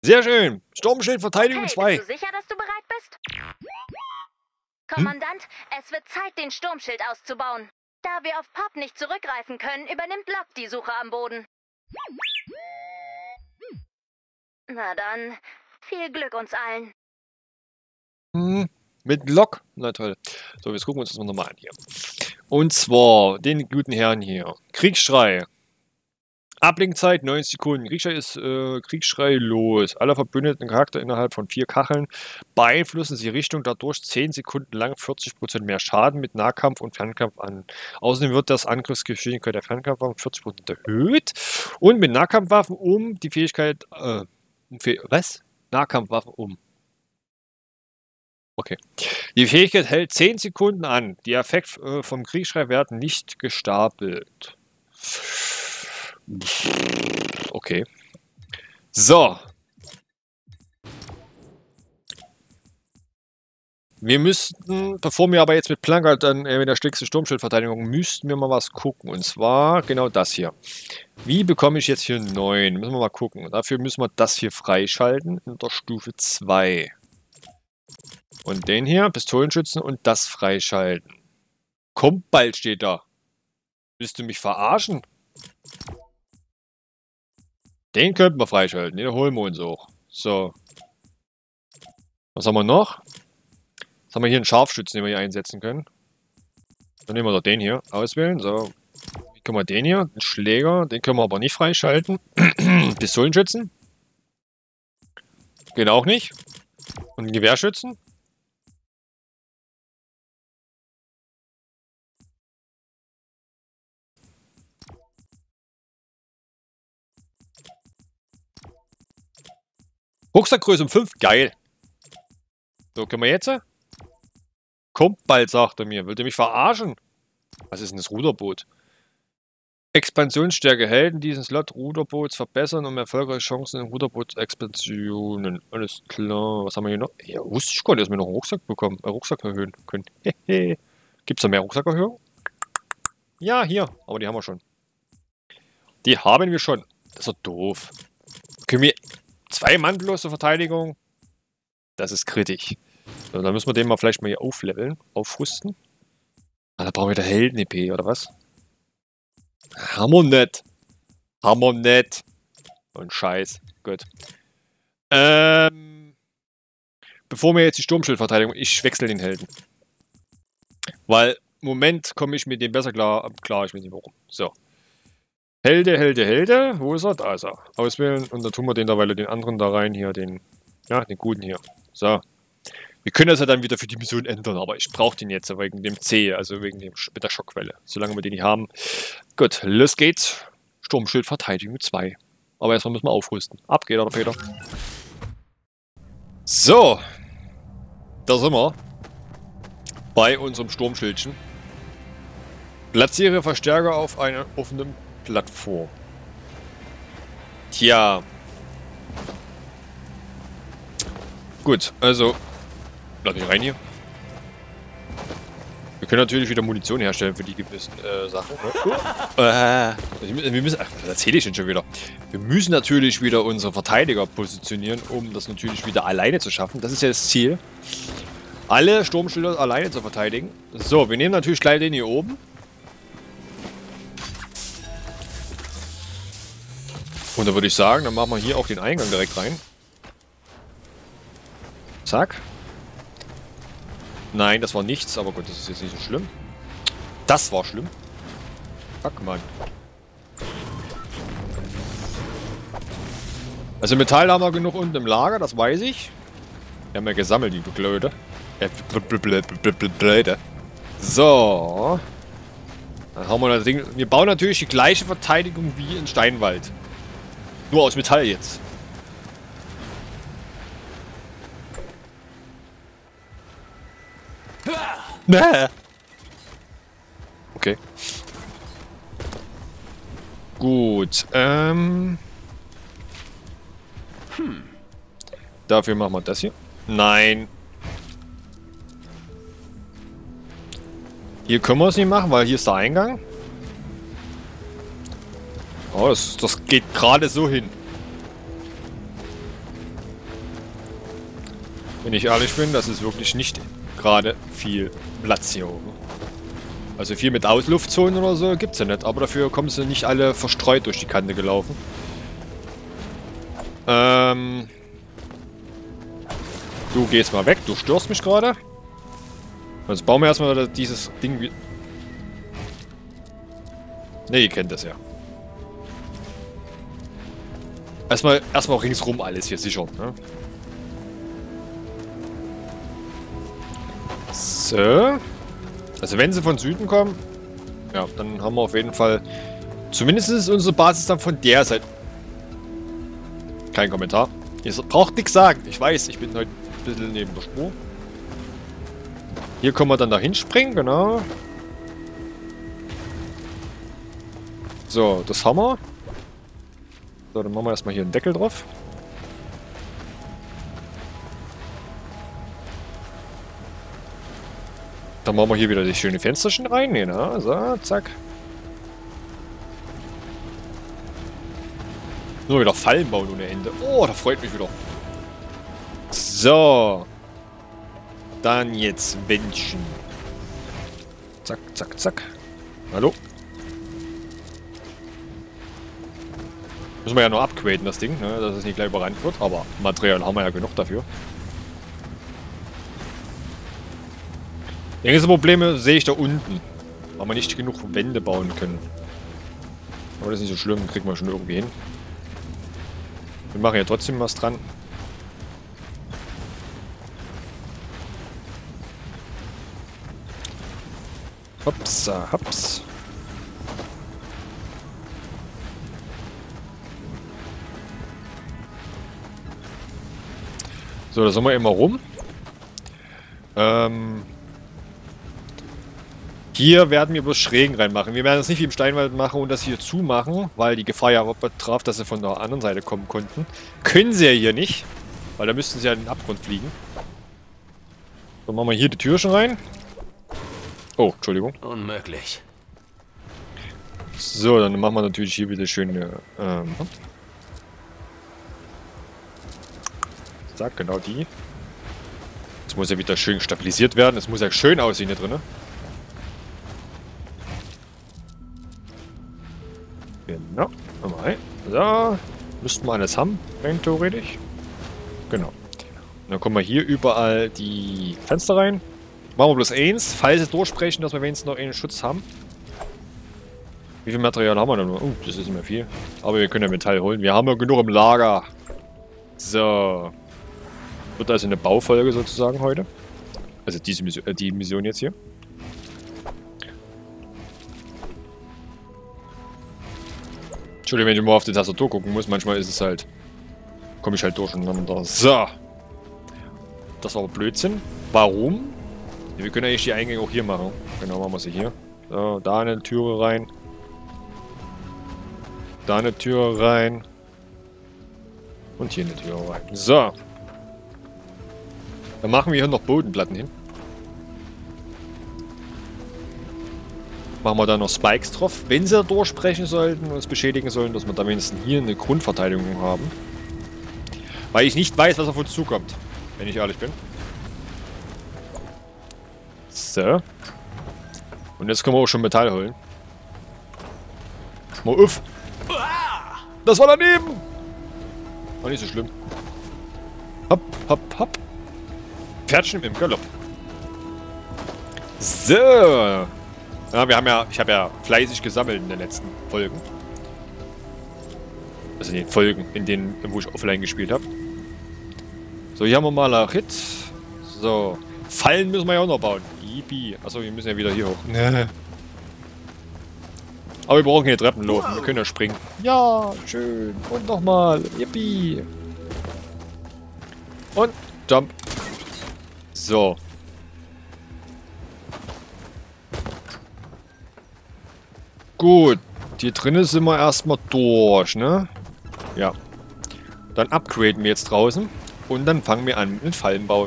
Sehr schön. Sturmschild Verteidigung Hey, 2. bist du sicher, dass du bereit bist? Kommandant, es wird Zeit, den Sturmschild auszubauen. Da wir auf Pop nicht zurückgreifen können, übernimmt Locke die Suche am Boden. Na dann, viel Glück uns allen. Mit Lok. Na toll. So, jetzt gucken wir uns das nochmal an hier. Und zwar den guten Herrn hier. Kriegsschrei. Ablenkzeit 90 Sekunden. Kriegsschrei los. Alle verbündeten Charakter innerhalb von 4 Kacheln beeinflussen sie Richtung, dadurch 10 Sekunden lang 40% mehr Schaden mit Nahkampf und Fernkampf an. Außerdem wird das Angriffsgeschwindigkeit der Fernkampfwaffen 40% erhöht und mit Nahkampfwaffen um die Fähigkeit. Was? Nahkampfwaffen um. Okay. Die Fähigkeit hält 10 Sekunden an. Die Effekte vom Kriegsschrei werden nicht gestapelt. Okay. So. Wir müssten, bevor wir aber jetzt mit Planker dann mit der stärksten Sturmschildverteidigung, müssten wir mal was gucken. Und zwar genau das hier. Wie bekomme ich jetzt hier 9? Müssen wir mal gucken. Dafür müssen wir das hier freischalten in der Stufe 2. Und den hier, Pistolenschützen und das freischalten. Kommt bald, steht da. Willst du mich verarschen? Den könnten wir freischalten. Den holen wir uns auch. So. Was haben wir noch? Jetzt haben wir hier einen Scharfschützen, den wir hier einsetzen können. Dann nehmen wir doch den hier. Auswählen. So. Wie können wir den hier? Den Schläger. Den können wir aber nicht freischalten. Pistolenschützen. Geht auch nicht. Und einen Gewehrschützen. Rucksackgröße um 5. Geil. So, können wir jetzt? Kommt bald, sagt er mir. Wollt ihr mich verarschen? Was ist denn das Ruderboot? Expansionsstärke. Helden diesen Slot Ruderboots verbessern, um erfolgreiche Chancen in Ruderboot-Expansionen. Alles klar. Was haben wir hier noch? Ja, wusste ich gar nicht, dass wir noch einen Rucksack bekommen. Rucksack erhöhen können. Gibt es da mehr Rucksackerhöhung? Ja, hier. Aber die haben wir schon. Die haben wir schon. Das ist doch doof. Können wir 2 mantellose Verteidigung? Das ist kritisch. So, dann müssen wir den mal vielleicht mal hier aufleveln. Aufrüsten. Ah, da brauchen wir wieder Helden-EP, oder was? Haben wir nicht. Haben wir nicht. Und Scheiß. Gut. Bevor wir jetzt die Sturmschildverteidigung... Ich wechsle den Helden. Weil im Moment komme ich mit dem besser klar. Klar, ich weiß nicht warum. So. Helde, Helde, Helde. Wo ist er? Da ist er. Auswählen. Und dann tun wir den da, weil er den anderen da rein hier, den guten hier. So. Wir können das ja dann wieder für die Mission ändern, aber ich brauche den jetzt wegen dem C, also wegen dem mit der Schockwelle. Solange wir den nicht haben. Gut, los geht's. Sturmschild Verteidigung 2. Aber erstmal müssen wir aufrüsten. Ab geht er, Peter. So. Da sind wir. Bei unserem Sturmschildchen. Platziere Verstärker auf einer offenen Plattform. Tja. Gut, also... Lass mich rein hier. Wir können natürlich wieder Munition herstellen für die gewissen Sachen. Wir müssen... Ach, was erzähle ich denn schon wieder? Wir müssen natürlich wieder unsere Verteidiger positionieren, um das natürlich wieder alleine zu schaffen. Das ist ja das Ziel. Alle Sturmschilder alleine zu verteidigen. So, wir nehmen natürlich gleich den hier oben. Und dann würde ich sagen, dann machen wir hier auch den Eingang direkt rein. Zack. Nein, das war nichts, aber gut, das ist jetzt nicht so schlimm. Das war schlimm. Fuck, Mann. Also Metall haben wir genug unten im Lager, das weiß ich. Wir haben ja gesammelt, die Blöde. Blöde. So. Dann haben wir das Ding. Wir bauen natürlich die gleiche Verteidigung wie in Steinwald. Nur aus Metall jetzt. Okay. Gut, Dafür machen wir das hier. Nein. Hier können wir es nicht machen, weil hier ist der Eingang. Oh, das geht gerade so hin. Wenn ich ehrlich bin, das ist wirklich nicht gerade viel Platz hier oben. Also viel mit Auslaufzonen oder so gibt's ja nicht, aber dafür kommen sie nicht alle verstreut durch die Kante gelaufen. Du gehst mal weg, du störst mich gerade. Jetzt bauen wir erstmal dieses Ding wie... Ne, ihr kennt das ja. Erstmal ringsrum alles hier sichern, ne? So. Also wenn sie von Süden kommen, ja, dann haben wir auf jeden Fall... Zumindest ist unsere Basis dann von der Seite... Kein Kommentar. Ihr braucht nichts sagen. Ich weiß, ich bin heute ein bisschen neben der Spur. Hier können wir dann dahin springen, genau. So, das haben wir. So, dann machen wir erstmal hier einen Deckel drauf. Dann machen wir hier wieder die schönen Fensterchen rein. Ne? So, zack. Nur wieder Fallen bauen ohne Ende. Oh, da freut mich wieder. So. Dann jetzt Wändchen. Zack, zack, zack. Hallo? Müssen wir ja nur upgraden, das Ding, ne? Dass es nicht gleich überrannt wird. Aber Material haben wir ja genug dafür. Die nächsten Probleme sehe ich da unten. Weil wir nicht genug Wände bauen können. Aber das ist nicht so schlimm, kriegen wir schon irgendwie hin. Wir machen ja trotzdem was dran. Hopsa, hops. So, da sind wir immer rum. Hier werden wir bloß Schrägen reinmachen. Wir werden das nicht wie im Steinwald machen und das hier zumachen, weil die Gefahr ja betraf, dass sie von der anderen Seite kommen konnten. Können sie ja hier nicht, weil da müssten sie ja in den Abgrund fliegen. So, machen wir hier die Tür schon rein. Oh, Entschuldigung. Unmöglich. So, dann machen wir natürlich hier wieder schöne... Zack, genau die. Das muss ja wieder schön stabilisiert werden. Es muss ja schön aussehen hier drin. Genau. Nochmal. So. Müssten wir alles haben, rein theoretisch. Genau. Und dann kommen wir hier überall die Fenster rein. Machen wir bloß eins, falls sie durchbrechen, dass wir wenigstens noch einen Schutz haben. Wie viel Material haben wir denn nur? Das ist nicht mehr viel. Aber wir können ja Metall holen. Wir haben ja genug im Lager. So. Wird also eine Baufolge sozusagen heute. Also diese Mission, die Mission jetzt hier. Entschuldigung, wenn ich mal auf die Tastatur gucken muss. Manchmal ist es halt... komme ich halt durcheinander. So. Das war aber Blödsinn. Warum? Ja, wir können eigentlich die Eingänge auch hier machen. Genau, machen wir sie hier. So, da eine Türe rein. Da eine Tür rein. Und hier eine Tür rein. So. Dann machen wir hier noch Bodenplatten hin. Machen wir da noch Spikes drauf, wenn sie durchbrechen sollten und uns beschädigen sollen, dass wir da wenigstens hier eine Grundverteidigung haben. Weil ich nicht weiß, was auf uns zukommt, wenn ich ehrlich bin. So. Und jetzt können wir auch schon Metall holen. Mal uff. Das war daneben! War nicht so schlimm. Hopp, hopp, hopp. Pferdchen im Galopp. So. Ja, ich habe ja fleißig gesammelt in den letzten Folgen. Also in den Folgen, in denen, wo ich offline gespielt habe. So, hier haben wir mal Larit. So. Fallen müssen wir ja auch noch bauen. Yippie. Achso, wir müssen ja wieder hier hoch. Aber wir brauchen hier Treppen laufen. Wir können ja springen. Ja, schön. Und nochmal. Yippie. Und Jump. So. Gut. Hier drinnen sind wir erstmal durch, ne? Ja. Dann upgraden wir jetzt draußen. Und dann fangen wir an mit Fallen bauen.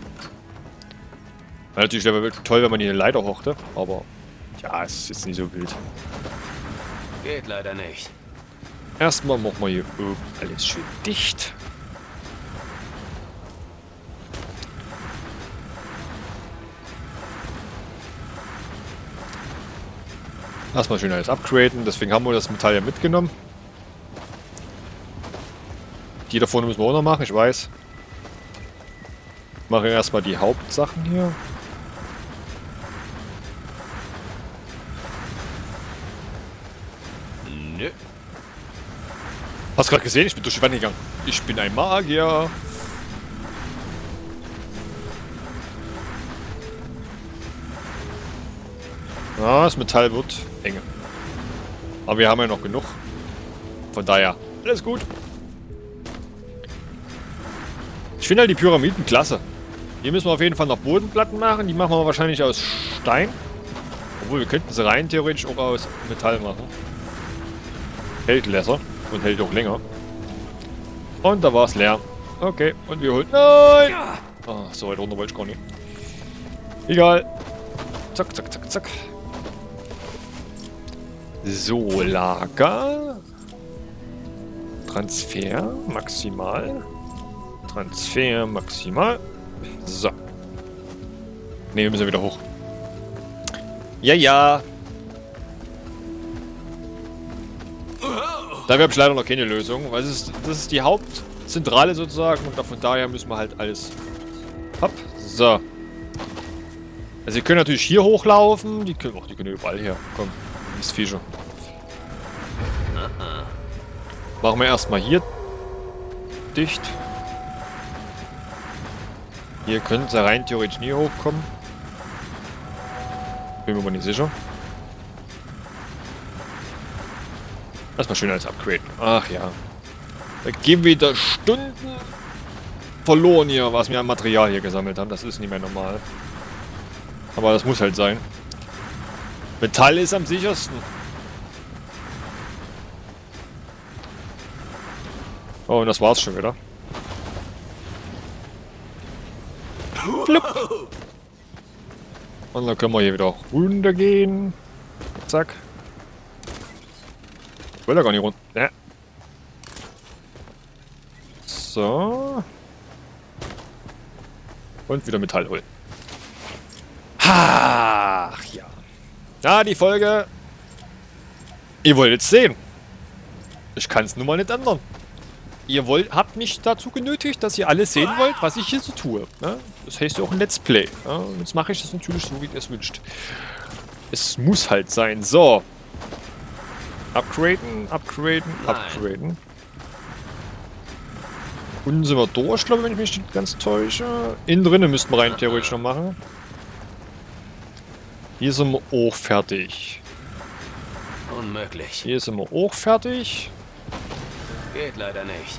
War natürlich toll, wenn man hier eine Leiter hochte, aber ja, es ist jetzt nicht so wild. Geht leider nicht. Erstmal machen wir hier oben alles schön dicht. Erstmal schön alles upgraden, deswegen haben wir das Metall ja mitgenommen. Die da vorne müssen wir auch noch machen, ich weiß. Mache erstmal die Hauptsachen hier. Nö. Hast du gerade gesehen? Ich bin durch die Wand gegangen. Ich bin ein Magier. Ja, das Metall wird eng. Aber wir haben ja noch genug. Von daher, alles gut. Ich finde halt die Pyramiden klasse. Hier müssen wir auf jeden Fall noch Bodenplatten machen. Die machen wir wahrscheinlich aus Stein. Obwohl, wir könnten sie rein theoretisch auch aus Metall machen. Hält lässer und hält auch länger. Und da war es leer. Okay, und wir holen... Nein! Oh, so weit runter wollte ich gar nicht. Egal. Zack, zack, zack, zack. So, Lager. Transfer, maximal. Transfer, maximal. So. Ne, wir müssen wieder hoch. Ja, ja. Da habe ich leider noch keine Lösung, weil das ist die Hauptzentrale sozusagen und von daher müssen wir halt alles... Hopp. So. Also die können natürlich hier hochlaufen, die können überall her. Komm, das Fische. Machen wir erstmal hier dicht. Hier können sie rein theoretisch nie hochkommen. Bin mir aber nicht sicher. Erstmal schön als Upgrade. Ach ja. Da gehen wieder Stunden verloren hier, was wir an Material hier gesammelt haben. Das ist nicht mehr normal. Aber das muss halt sein. Metall ist am sichersten. Oh, und das war's schon wieder. Flipp. Und dann können wir hier wieder runtergehen. Zack. Ich will da gar nicht runter. Ja. So. Und wieder Metall holen. Ach ja. Ja, die Folge. Ihr wollt jetzt sehen. Ich kann es nun mal nicht ändern. Ihr habt mich dazu genötigt, dass ihr alles sehen wollt, was ich hier so tue. Ja? Das heißt ja auch ein Let's Play. Ja? Und jetzt mache ich das natürlich so, wie ihr es wünscht. Es muss halt sein. So. Upgraden, upgraden, upgraden. Unten sind wir durch, glaube ich, wenn ich mich nicht ganz täusche. Innen drinnen müssten wir rein theoretisch noch machen. Hier sind wir auch fertig. Unmöglich. Hier sind wir auch fertig. Geht leider nicht.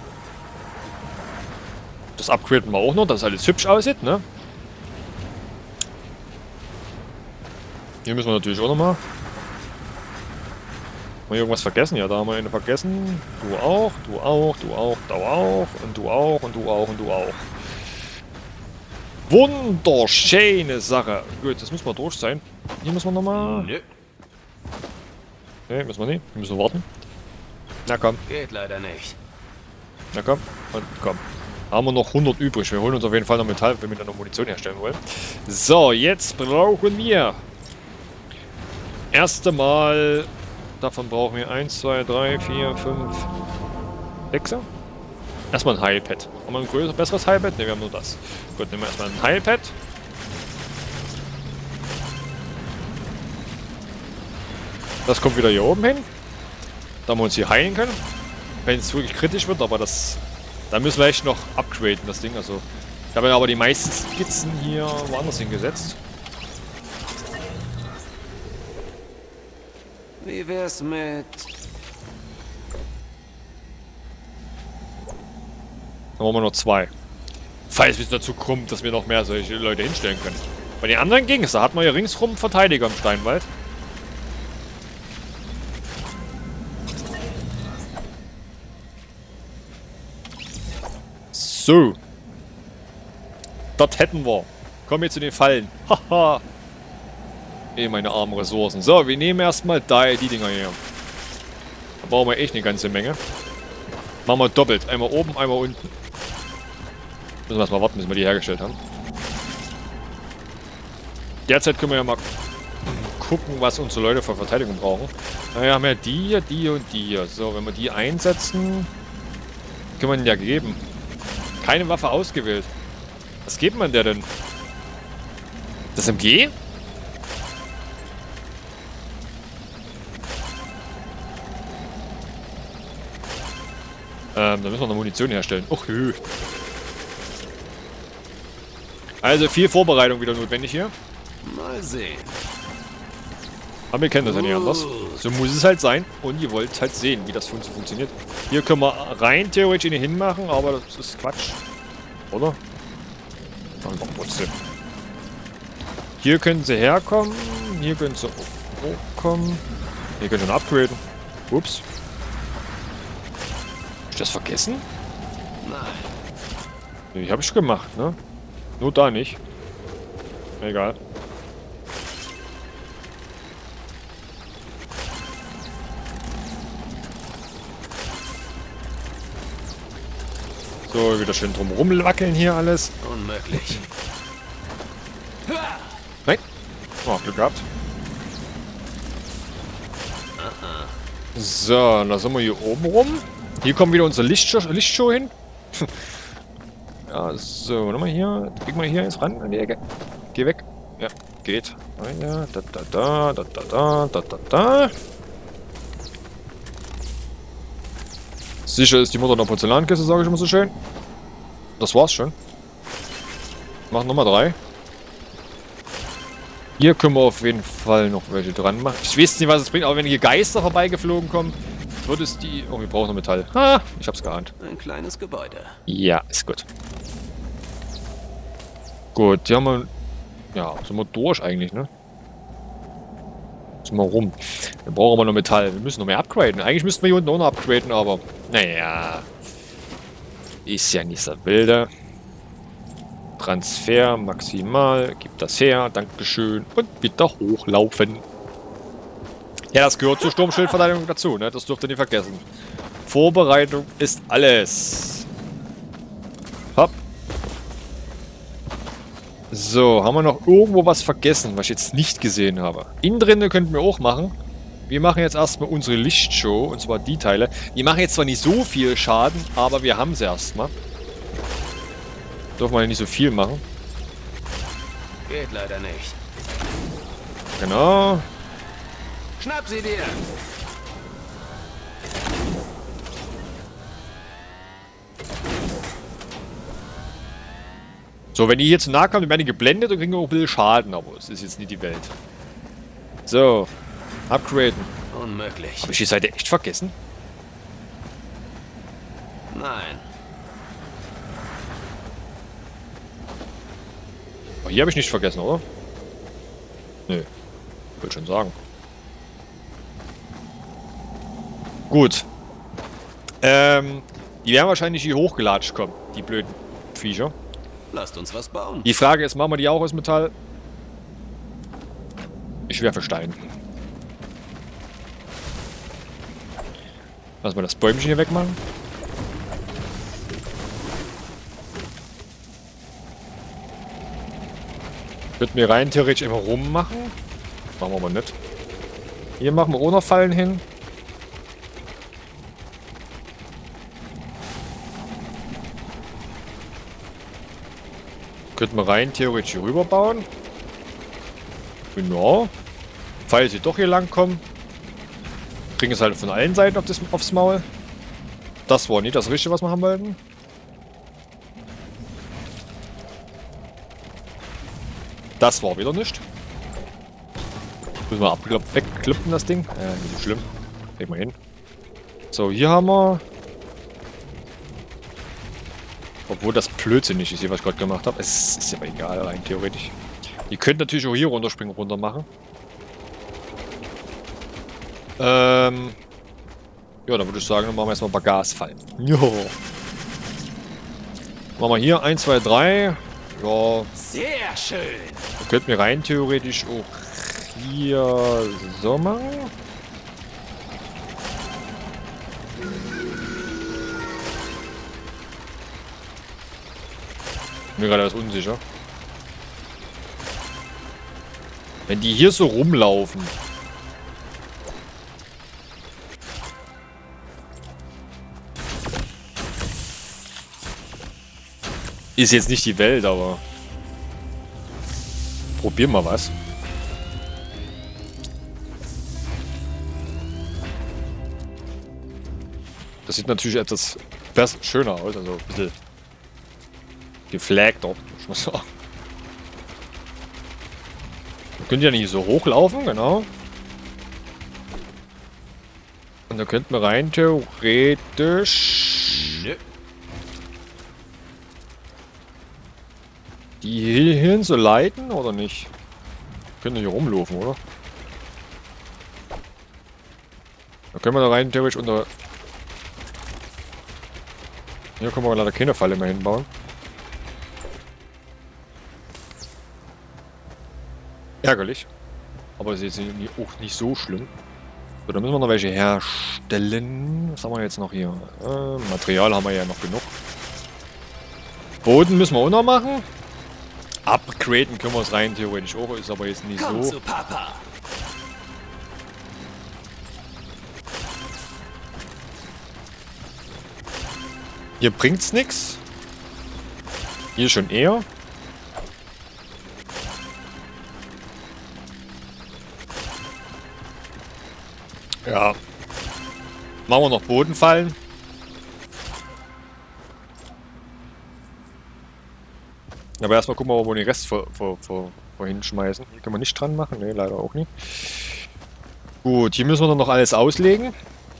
Das upgraden wir auch noch, dass alles hübsch aussieht, ne? Hier müssen wir natürlich auch nochmal. Haben wir irgendwas vergessen? Ja, da haben wir eine vergessen. Du auch, du auch, du auch, du auch. Und du auch, und du auch, und du auch. Wunderschöne Sache. Gut, das müssen wir durch sein. Hier müssen wir nochmal. Nö. Ne, müssen wir nicht. Wir müssen warten. Na komm. Geht leider nicht. Na komm. Und komm. Haben wir noch 100 übrig. Wir holen uns auf jeden Fall noch Metall, wenn wir dann noch Munition herstellen wollen. So, jetzt brauchen wir. Erste Mal. Davon brauchen wir 1, 2, 3, 4, 5, 6. Erstmal ein Heilpad. Haben wir ein größeres, besseres Heilpad? Ne, wir haben nur das. Gut, nehmen wir erstmal ein Heilpad. Das kommt wieder hier oben hin. Da wir uns hier heilen können. Wenn es wirklich kritisch wird, aber das... Da müssen wir echt noch upgraden, das Ding. Also, ich habe ja aber die meisten Skizzen hier woanders hingesetzt. Wie wär's mit... Dann haben wir noch 2. Falls es dazu kommt, dass wir noch mehr solche Leute hinstellen können. Bei den anderen ging es. Da hat man ja ringsrum Verteidiger im Steinwald. So. Dort hätten wir. Kommen wir zu den Fallen. Haha. Meine armen Ressourcen. So, wir nehmen erstmal die Dinger hier. Da brauchen wir echt eine ganze Menge. Machen wir doppelt. Einmal oben, einmal unten. Müssen wir erstmal warten, bis wir die hergestellt haben. Derzeit können wir ja mal gucken, was unsere Leute für Verteidigung brauchen. Naja, haben wir die hier, die und die hier. So, wenn wir die einsetzen, können wir ihnen ja geben. Keine Waffe ausgewählt. Was gibt man der denn? Das MG? Da müssen wir noch Munition herstellen. Och, hö. Also viel Vorbereitung wieder notwendig hier. Mal sehen. Aber wir kennen das ja nicht anders. So muss es halt sein. Und ihr wollt halt sehen, wie das funktioniert. Hier können wir rein theoretisch ihn hinmachen, aber das ist Quatsch. Oder? Einfach trotzdem. Hier können sie herkommen. Hier können sie hochkommen. Hier können sie schon upgraden. Ups. Hab ich das vergessen? Nein. Nee, habe ich gemacht, ne? Nur da nicht. Egal. So, wieder schön drumherum wackeln hier alles. Unmöglich. Nein. Oh, Glück gehabt. So, da sind wir hier oben rum. Hier kommt wieder unsere Lichtshow hin. Ja, so, nochmal hier. Kriegen wir hier jetzt ran an die Ecke. Geh weg. Ja, geht. Ja, da. Sicher ist die Mutter der Porzellankiste, sage ich immer so schön. Das war's schon. Machen nochmal 3. Hier können wir auf jeden Fall noch welche dran machen. Ich weiß nicht, was es bringt, aber wenn hier Geister vorbeigeflogen kommen, wird es die... Oh, wir brauchen noch Metall. Ha, ich hab's geahnt. Ein kleines Gebäude. Ja, ist gut. Gut, die haben wir... Ja, sind wir durch eigentlich, ne? Sind wir rum. Wir brauchen aber noch Metall. Wir müssen noch mehr upgraden. Eigentlich müssten wir hier unten auch noch upgraden, aber... Naja... Ist ja nicht so wilde. Transfer maximal. Gib das her. Dankeschön. Und wieder hochlaufen. Ja, das gehört zur Sturmschildverteidigung dazu, ne? Das dürft ihr nicht vergessen. Vorbereitung ist alles. Hopp. So, haben wir noch irgendwo was vergessen, was ich jetzt nicht gesehen habe? Innen drin könnten wir auch machen. Wir machen jetzt erstmal unsere Lichtshow, und zwar die Teile. Die machen jetzt zwar nicht so viel Schaden, aber wir haben sie erstmal. Dürfen wir ja nicht so viel machen. Geht leider nicht. Genau. Schnapp sie dir! So, wenn die hier zu nahe kommen, dann werden die geblendet und kriegen auch ein bisschen Schaden, aber es ist jetzt nicht die Welt. So, upgraden. Unmöglich. Habe ich die Seite echt vergessen? Nein. Aber hier habe ich nicht vergessen, oder? Nö. Würde schon sagen. Gut. Die werden wahrscheinlich hier hochgelatscht kommen, die blöden Viecher. Lasst uns was bauen. Die Frage ist, machen wir die auch aus Metall? Ich werfe Stein. Lass mal das Bäumchen hier wegmachen. Könnten wir rein theoretisch immer rummachen. Machen wir aber nicht. Hier machen wir auch noch Fallen hin. Könnten wir rein theoretisch hier rüber bauen. Genau. Falls sie doch hier lang kommen, kriegen es halt von allen Seiten aufs Maul. Das war nicht das Richtige, was wir haben wollten. Das war wieder nicht. Müssen wir wegklippen, das Ding. Nicht so schlimm. Legen wir hin. So, hier haben wir... Obwohl das blödsinnig ist, hier, was ich gerade gemacht habe. Es ist aber egal, rein theoretisch. Ihr könnt natürlich auch hier runterspringen, runter machen. Ja, dann würde ich sagen, dann machen wir erstmal ein paar Gasfallen. Jo. Machen wir hier 1, 2, 3. Ja. Sehr schön. Dann könnten wir rein theoretisch auch hier so machen. Mir gerade etwas unsicher. Wenn die hier so rumlaufen. Ist jetzt nicht die Welt, aber... Probier mal was. Das sieht natürlich etwas schöner aus, also ein bisschen geflaggt dort, muss man sagen. Man könnte ja nicht so hochlaufen, genau. Und da könnten wir rein theoretisch Nö. die hierhin so leiten, oder nicht? Können wir hier rumlaufen, oder? Da können wir da rein theoretisch unter... Hier können wir leider keine Falle mehr hinbauen. Ärgerlich. Aber das ist jetzt auch nicht so schlimm. So, dann müssen wir noch welche herstellen. Was haben wir jetzt noch hier? Material haben wir ja noch genug. Boden müssen wir auch noch machen. Upgraden können wir es rein theoretisch auch, ist aber jetzt nicht Komm so. zu Papa. Hier bringt's nix. Hier schon eher. Ja. Machen wir noch Bodenfallen. Aber erstmal gucken wir, ob wir den Rest vorhin schmeißen. Hier können wir nicht dran machen. Ne, leider auch nicht. Gut, hier müssen wir dann noch alles auslegen.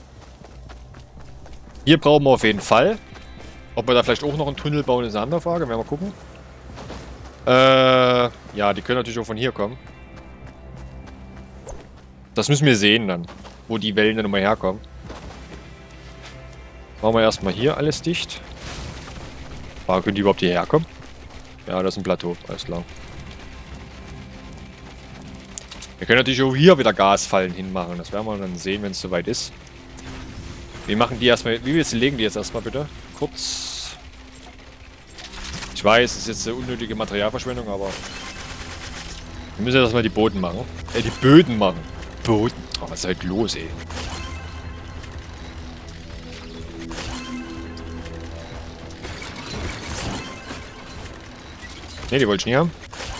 Hier brauchen wir auf jeden Fall. Ob wir da vielleicht auch noch einen Tunnel bauen, ist eine andere Frage. Werden wir gucken. Ja, die können natürlich auch von hier kommen. Das müssen wir sehen dann. Wo die Wellen dann immer herkommen. Machen wir erstmal hier alles dicht. Können die überhaupt hierher kommen? Ja, das ist ein Plateau. Alles klar. Wir können natürlich auch hier wieder Gasfallen hinmachen. Das werden wir dann sehen, wenn es soweit ist. Wir machen die erstmal. Wie wir legen die jetzt erstmal bitte? Kurz. Ich weiß, es ist jetzt eine unnötige Materialverschwendung, aber. Wir müssen jetzt erstmal die Böden machen. Die Böden machen. Böden. Oh, was ist halt los, ey? Ne, die wollte ich nie haben.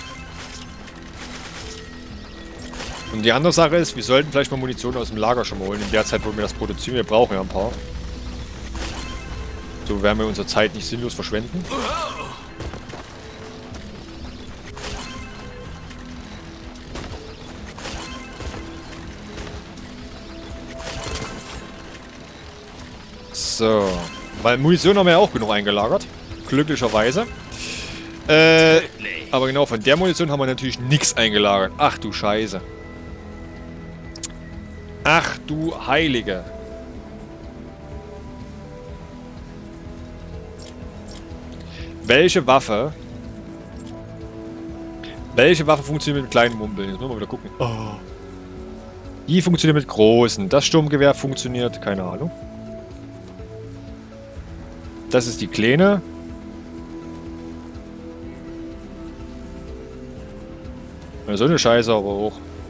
Und die andere Sache ist, wir sollten vielleicht mal Munition aus dem Lager schon mal holen. In der Zeit, wo wir das produzieren, wir brauchen ja ein paar. So werden wir unsere Zeit nicht sinnlos verschwenden. So. Weil Munition haben wir ja auch genug eingelagert. Glücklicherweise. Aber genau, von der Munition haben wir natürlich nichts eingelagert. Ach du Scheiße. Ach du Heilige. Welche Waffe funktioniert mit kleinen Mumpeln? Jetzt müssen wir wieder gucken. Oh. Die funktioniert mit großen. Das Sturmgewehr funktioniert, keine Ahnung. Das ist die kleine. Ja, so eine Scheiße aber auch.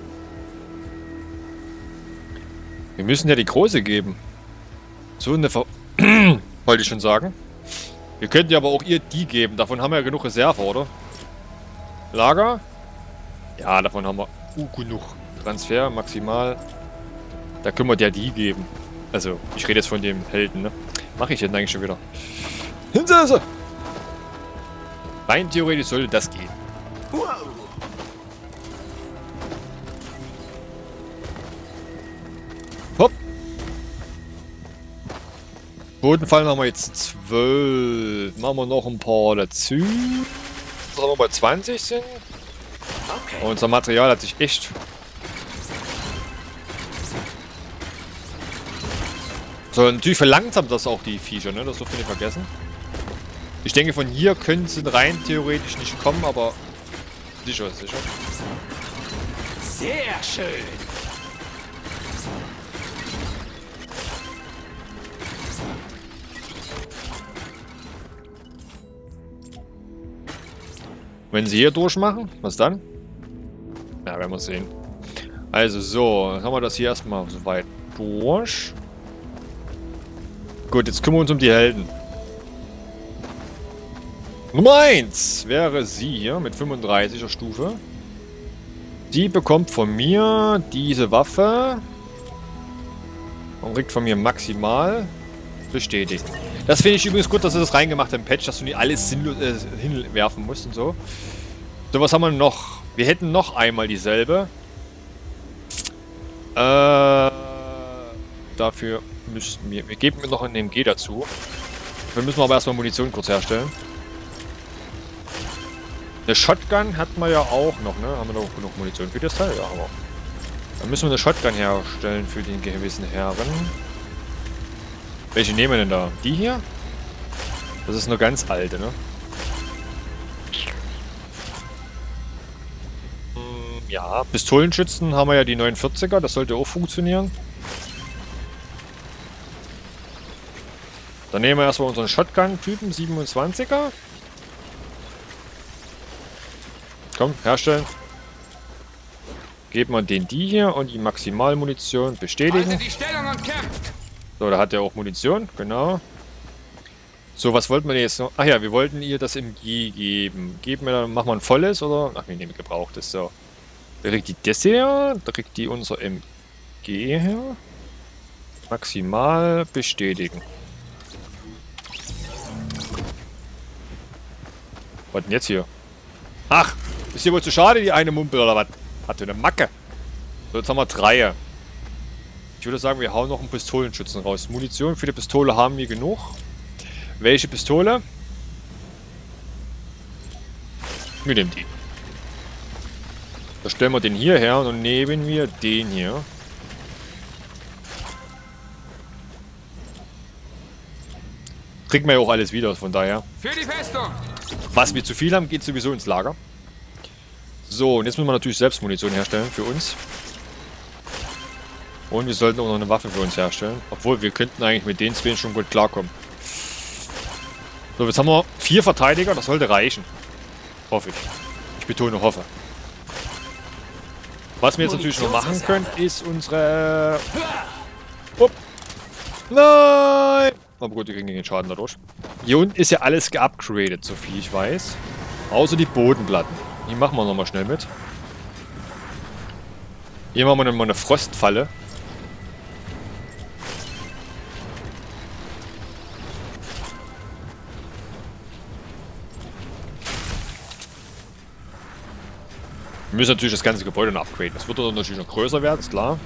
Wir müssen ja die große geben. So eine wollte ich schon sagen. Wir könnten ja aber auch ihr die geben. Davon haben wir ja genug Reserve, oder? Lager? Ja, davon haben wir genug. Transfer, maximal. Da können wir der die geben. Also, ich rede jetzt von dem Helden, ne? Mache ich jetzt eigentlich schon wieder. Hinsetzen! Rein theoretisch sollte das gehen. Wow. Hopp! Bodenfallen haben wir jetzt 12. Machen wir noch ein paar dazu. Dass wir bei 20 sind. Okay. Unser Material hat sich echt... So, natürlich verlangsamt das auch die Viecher, ne? Das dürft ihr nicht vergessen. Ich denke, von hier können sie rein theoretisch nicht kommen, aber... Sicher, sicher. Sehr schön. Wenn sie hier durchmachen, was dann? Ja, werden wir sehen. Also so, dann haben wir das hier erstmal soweit durch. Gut, jetzt kümmern wir uns um die Helden. Nummer 1 wäre sie hier mit 35er Stufe. Die bekommt von mir diese Waffe und kriegt von mir maximal bestätigt. Das finde ich übrigens gut, dass sie das reingemacht haben im Patch, dass du nicht alles sinnlos hinwerfen musst und so. So, was haben wir noch? Wir hätten noch einmal dieselbe. Dafür müssten wir... Wir geben noch ein MG dazu. Wir müssen aber erstmal Munition kurz herstellen. Eine Shotgun hatten wir ja auch noch, ne? Haben wir noch genug Munition für das Teil? Ja, haben wir. Dann müssen wir eine Shotgun herstellen für den gewissen Herren. Welche nehmen wir denn da? Die hier? Das ist eine ganz alte, ne? Ja, Pistolenschützen haben wir ja die 49er, das sollte auch funktionieren. Dann nehmen wir erstmal unseren Shotgun-Typen, 27er. Komm, herstellen. Geben wir den die hier und die Maximalmunition bestätigen. Die Stellung und kämpft. So, da hat er auch Munition, genau. So, was wollten wir jetzt noch? Ach ja, wir wollten ihr das MG geben. Geben wir dann, machen wir ein volles oder? Ach, wir nehmen gebrauchtes, so. Da kriegt die das hier, da kriegt die unser MG her. Maximal bestätigen. Was denn jetzt hier? Ach, ist hier wohl zu schade, die eine Mumpel oder was? Hat eine Macke. So, jetzt haben wir 3. Ich würde sagen, wir hauen noch einen Pistolenschützen raus. Munition für die Pistole haben wir genug. Welche Pistole? Wir nehmen die. Da stellen wir den hier her und dann nehmen wir den hier. Kriegen wir ja auch alles wieder, von daher. Für die Festung. Was wir zu viel haben, geht sowieso ins Lager. So, und jetzt müssen wir natürlich selbst Munition herstellen für uns. Und wir sollten auch noch eine Waffe für uns herstellen. Obwohl, wir könnten eigentlich mit den zwei schon gut klarkommen. So, jetzt haben wir 4 Verteidiger, das sollte reichen. Hoffe ich. Ich betone, hoffe. Was wir jetzt natürlich noch machen können, ist unsere... Oh. Nein! Aber gut, wir kriegen den Schaden dadurch. Hier unten ist ja alles geupgradet, so viel ich weiß. Außer die Bodenplatten. Die machen wir nochmal schnell mit. Hier machen wir nochmal eine Frostfalle. Wir müssen natürlich das ganze Gebäude noch upgraden. Das wird dann natürlich noch größer werden, ist klar.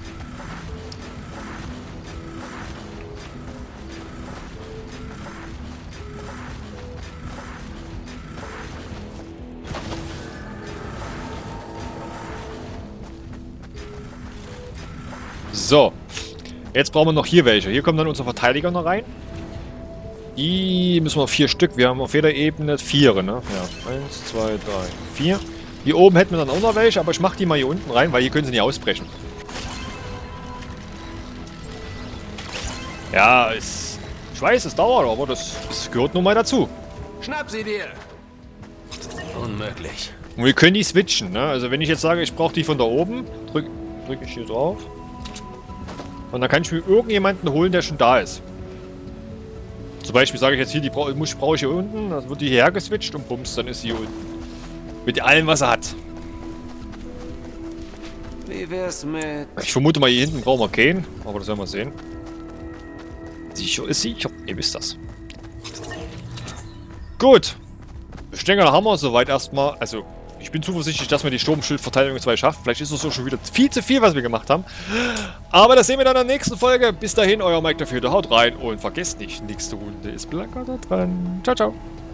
So. Jetzt brauchen wir noch hier welche. Hier kommen dann unsere Verteidiger noch rein. Die müssen wir 4 Stück. Wir haben auf jeder Ebene 4, ne? Ja. 1, 2, 3, 4. Hier oben hätten wir dann auch noch welche, aber ich mache die mal hier unten rein, weil hier können sie nicht ausbrechen. Ja, ich weiß, es dauert, aber das gehört nun mal dazu. Schnapp sie dir. Unmöglich. Und wir können die switchen, ne? Also wenn ich jetzt sage, ich brauche die von da oben, drücke ich hier drauf. Und dann kann ich mir irgendjemanden holen, der schon da ist. Zum Beispiel sage ich jetzt hier, die brauche ich hier unten, dann wird die hierher geswitcht und bums, dann ist sie hier unten. Mit allem, was er hat. Wie wär's mit... Ich vermute mal, hier hinten brauchen wir keinen, aber das werden wir sehen. Sicher ist sicher, ihr wisst das. Gut. Ich denke, da haben wir soweit erstmal, also ich bin zuversichtlich, dass wir die Sturmschildverteidigung 2 schaffen. Vielleicht ist es so schon wieder viel zu viel, was wir gemacht haben. Aber das sehen wir dann in der nächsten Folge. Bis dahin, euer Mike dafür, haut rein und vergesst nicht, nächste Runde ist Blanka da dran. Ciao, ciao.